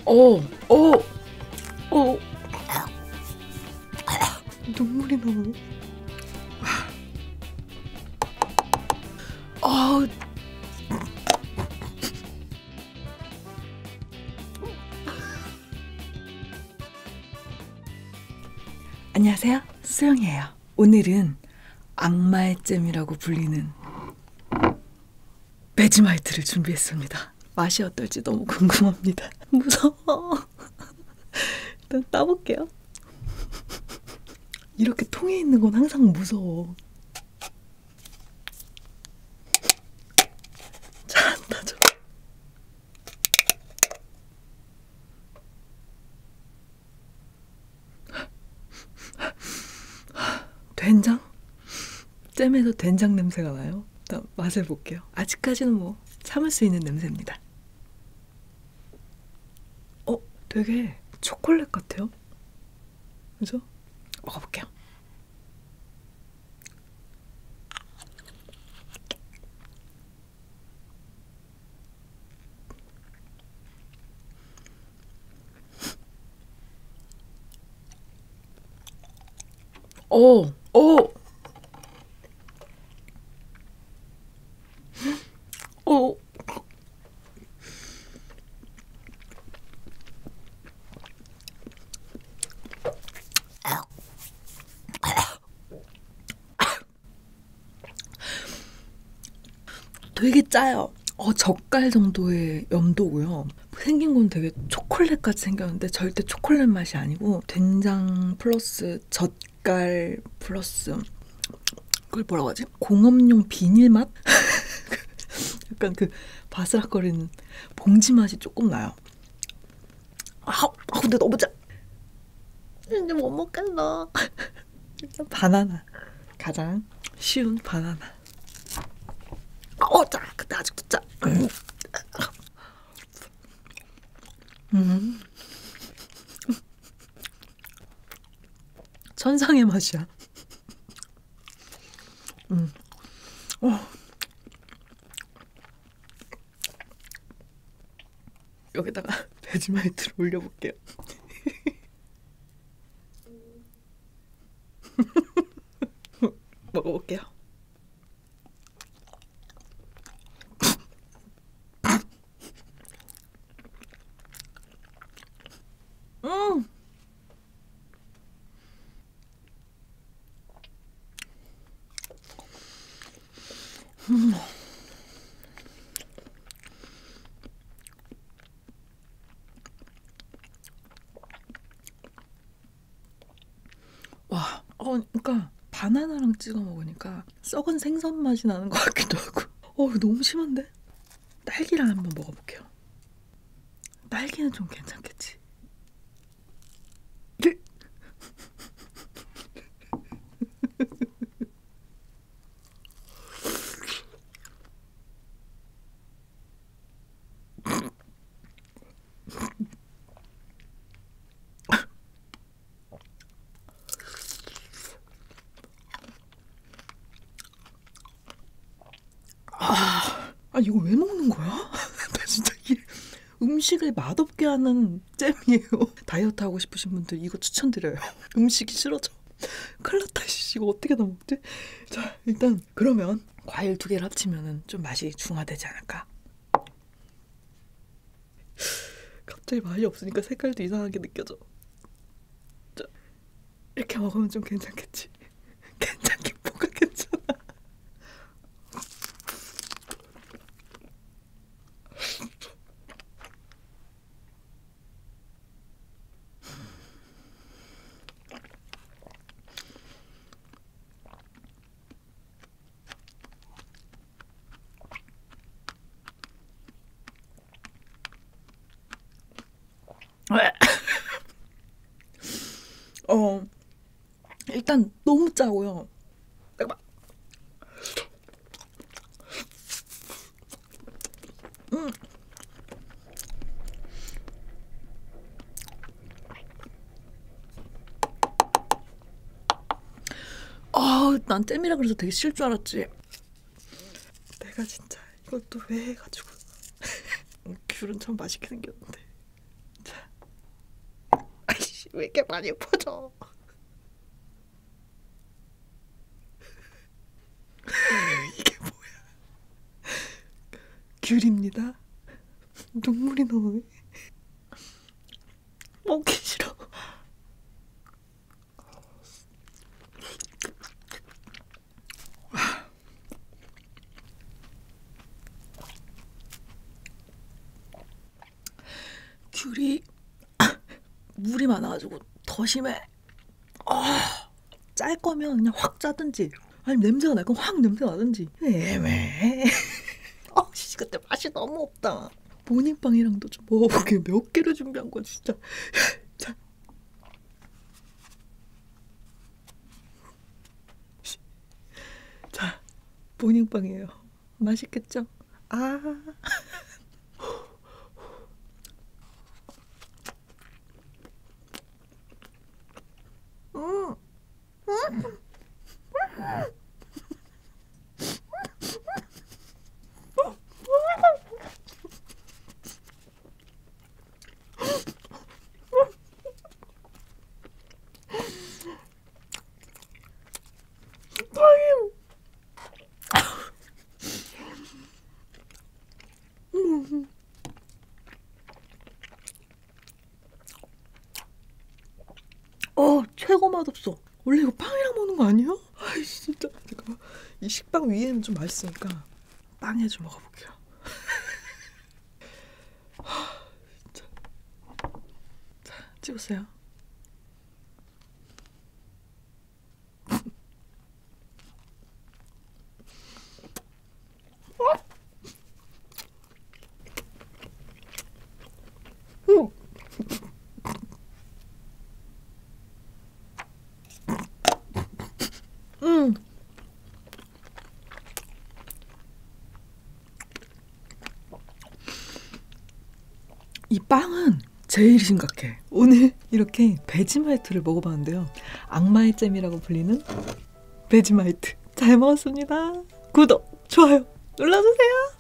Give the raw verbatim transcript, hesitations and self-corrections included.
오, 오, 오. 눈물이 나네. 아, 안녕하세요, 수영이에요. 오늘은 악마의 잼이라고 불리는 베지마이트를 준비했습니다. 맛이 어떨지 너무 궁금합니다. 무서워. 일단 따볼게요. 이렇게 통에 있는 건 항상 무서워. 잘 안 따져. 된장? 잼에서 된장 냄새가 나요. 일단 맛을 볼게요. 아직까지는 뭐 참을 수 있는 냄새입니다. 어? 되게 초콜릿 같아요. 그죠? 먹어볼게요. 오! 오! 오! 되게 짜요. 어, 젓갈 정도의 염도고요. 생긴 건 되게 초콜릿같이 생겼는데 절대 초콜릿 맛이 아니고 된장 플러스 젓갈 플러스 그걸 뭐라고 하지? 공업용 비닐 맛? 약간 그 바스락거리는 봉지 맛이 조금 나요. 아, 아 근데 너무 짜. 이제 못 먹겠어. 바나나. 가장 쉬운 바나나. 어, 짜. 근데 아직도 짜. 음. 천상의 맛이야. 음. 어. 여기다가 베지마이트를 올려볼게요. 먹어볼게요. 음. 음. 와, 어, 그러니까 바나나랑 찍어 먹으니까 썩은 생선 맛이 나는 것 같기도 하고. 어, 이거 너무 심한데? 딸기랑 한번 먹어볼게요. 딸기는 좀 괜찮겠지. 아, 아 이거 왜 먹는 거야? 나 진짜 이 음식을 맛없게 하는 잼이에요. 다이어트 하고 싶으신 분들 이거 추천드려요. 음식이 싫어져. 큰일 났다. 이거 어떻게 다 먹지? 자, 일단 그러면 과일 두 개를 합치면 좀 맛이 중화되지 않을까? 갑자기 맛이 없으니까 색깔도 이상하게 느껴져. 자, 이렇게 먹으면 좀 괜찮겠지? 괜찮긴 뭐가 괜찮아. 어, 일단 너무 짜고요. 잠깐만. 음. 아, 난 잼이라 그래서 되게 싫을 줄 알았지. 내가 진짜 이걸 또 왜 해가지고. 귤은 참 맛있게 생겼는데. 자. 왜 이렇게 많이 퍼져? 이게 뭐야? 귤입니다. 눈물이 나오네. 먹기 싫어. 귤이 물이 많아가지고 더 심해. 아, 짤 거면 그냥 확 짜든지 아니면 냄새가 날 거면 확 냄새가 나든지 애매해. 어, 씨, 근데 맛이 너무 없다. 모닝빵이랑도 좀 먹어볼게요. 몇 개를 준비한 거야 진짜. 자, 자, 모닝빵이에요. 맛있겠죠? 아. 음. 음. 어, 최고 맛없어. 원래 이거 빵이랑 먹는 거 아니야? 아이 진짜. 잠깐만. 이 식빵 위에는 좀 맛있으니까 빵에 좀 먹어볼게요. 진짜. 자, 찍으세요. 음. 이 빵은 제일 심각해. 오늘 이렇게 베지마이트를 먹어봤는데요. 악마의 잼이라고 불리는 베지마이트 잘 먹었습니다. 구독, 좋아요 눌러주세요.